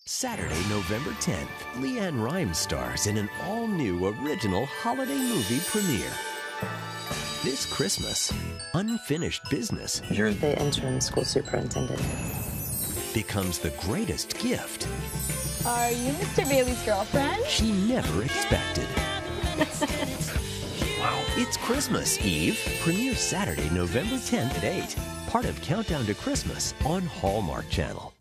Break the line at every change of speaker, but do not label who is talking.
Saturday, November 10th, Leanne Rimes stars in an all-new original holiday movie premiere. This Christmas, unfinished business
You're the interim school superintendent.
becomes the greatest gift
Are you Mr. Bailey's girlfriend?
she never expected. Wow. It's Christmas Eve. Premiere Saturday, November 10th at 8. Part of Countdown to Christmas on Hallmark Channel.